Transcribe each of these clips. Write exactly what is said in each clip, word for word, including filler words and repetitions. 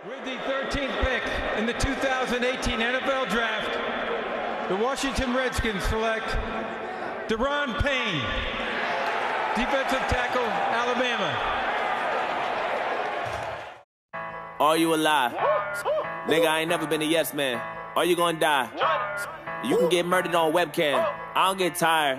With the thirteenth pick in the two thousand eighteen N F L Draft, the Washington Redskins select Payne, defensive tackle, Alabama. Are you alive? Nigga, I ain't never been a yes man. Are you gonna die? You can get murdered on webcam. I don't get tired.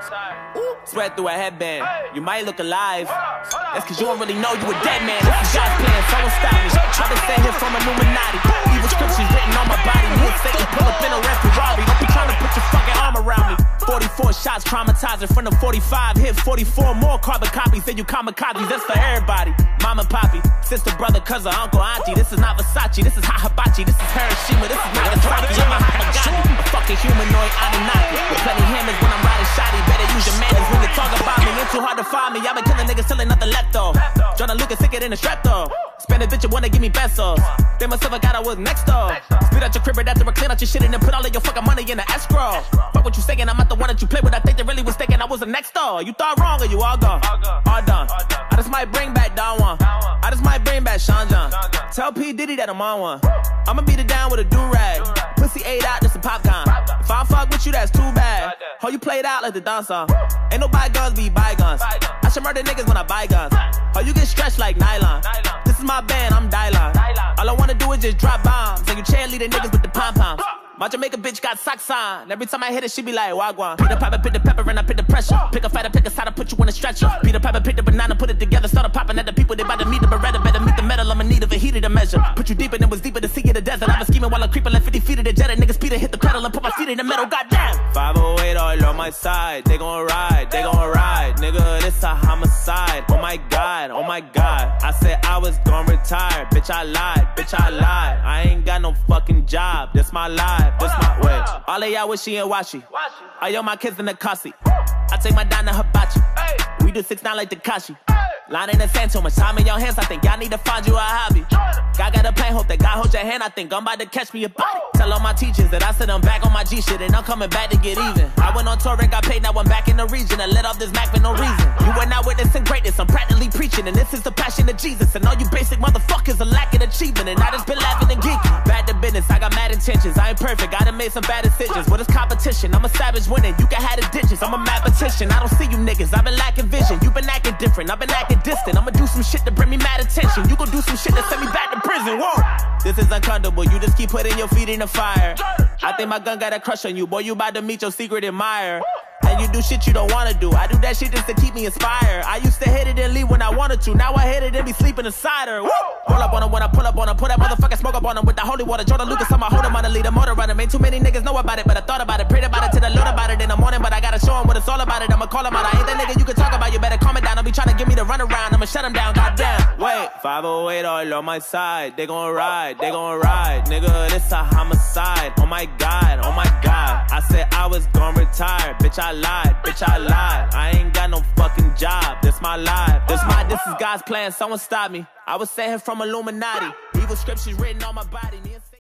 Sweat through a headband. You might look alive. That's cause you don't really know you a dead man. This is God's plan, so don't stop me. I've been staying here from Illuminati. Evil scriptures written on my body. Me and Satan pull up in a red Ferrari. Don't be trying to put your fucking arm around me. forty-four shots traumatizing from the forty-five. Hit forty-four more carbon copies. Then you kamikazes. That's for everybody. Mama, poppy, sister, brother, cousin, uncle, auntie. This is not Versace. This is hot hibachi. This is Hiroshima. This is Nagasaki. I'm a Hamagani. A fucking humanoid Anunnaki. With plenty hammers when I'm riding shoddy. Better use your manners when they talk about me. Ain't too hard to find me. I've been killing niggas till ain't nothing left though. Jordan Lucas sicker than a strep though. Spend a bitch, you wanna give me pesos. They must have got I was next though. Spit out your crib right after I clean out your shit and then put all of your fucking money in the escrow. Fuck what you saying, I'm not the one that you play with. I think they really was thinking I was the next though. You thought wrong or you all gone? All done. I just might bring back Don Juan. I just might bring back Sean John. Tell P. Diddy that I'm on one. I'ma beat it down with a do-rag. Pussy ate out, just a popcorn. If I fuck with you, that's too bad. How you played out like the dance song. Ain't no bygones be bygones. I should murder niggas when I buy guns. How you get stretched like nylon. This is my band, I'm Dylon. All I wanna do is just drop bombs. And you cheerleader niggas with the pom-poms. My Jamaica bitch got socks on. Every time I hit it, she be like, wagwan. Peter Piper, pick the pepper, and I pick the pressure. Pick a fighter, pick a side, put you in a stretcher. Peter Piper, pick the banana, put it together. Started popping at the people, they bout to meet the Beretta. Better meet the metal, I'ma need of a heated a measure. Put you deeper than was deeper, the sea of the desert. I was scheming while I'm creeping like fifty feet of the jet. Niggas Peter hit the pedal and put my feet in the metal, goddamn. five oh eight all on my side, they gon' ride, they gon' ride. Nigga, this a homicide. Oh my god, oh my god. I said I was gon' retire, bitch I lied, bitch I lied. I ain't got no fucking job, this my life, this my way. All of y'all wishy and washy. I yo my kids in the car seat. I take my dime to hibachi. We do six nine like Tekashi. Line in the sand, too much time in your hands. I think y'all need to find you a hobby. God got a plan, hope that God holds your hand. I think I'm about to catch me a body. Tell all my teachers that I said I'm back on my G shit and I'm coming back to get even. I went on tour and got paid, now I'm back in the region and let off this Mac for no reason. You were not witnessing greatness, I'm practically preaching, and this is the passion of Jesus. And all you basic motherfuckers are lacking achievement, and I just been laughing and geeking. Back to business, I got mad intentions. I ain't perfect, I done made some bad decisions. What is competition? I'm a savage winning. You can have the digits. I'm a mathematician. I don't see you niggas. I've been lacking vision. You been acting different. I've been acting distant. I'ma do some shit to bring me mad attention. You gon' do some shit that send me back to prison. Whoa. This is uncomfortable. You just keep putting your feet in the fire. I think my gun got a crush on you. Boy, you about to meet your secret admirer. And you do shit you don't wanna do. I do that shit just to keep me inspired. I used to hit it and leave when I wanted to. Now I hit it and be sleeping inside her. Woo! Pull up on her when I pull up on her. Put that motherfucking smoke up on her with the holy water. Jordan Lucas, I'ma hold him on the lead. A motor runner. Ain't too many niggas know about it, but I thought about it. Prayed about it till I learned about it in the morning. But I gotta show him what it's all about it. I'ma call him out. I ain't that nigga you can talk about. You better calm it down. Don't be trying to give me the run around. I'ma shut him down. Goddamn. Wait. five oh eight all on my side. They gon' ride. They gon' ride. Nigga, this a homicide. Oh my god. Oh my god. I said I was gon' retire. Bitch, I lied. Bitch, I lied. I ain't got no fucking job. This my life. This my, this is God's plan. Someone stop me. I was sent here from Illuminati. Evil scriptures written on my body.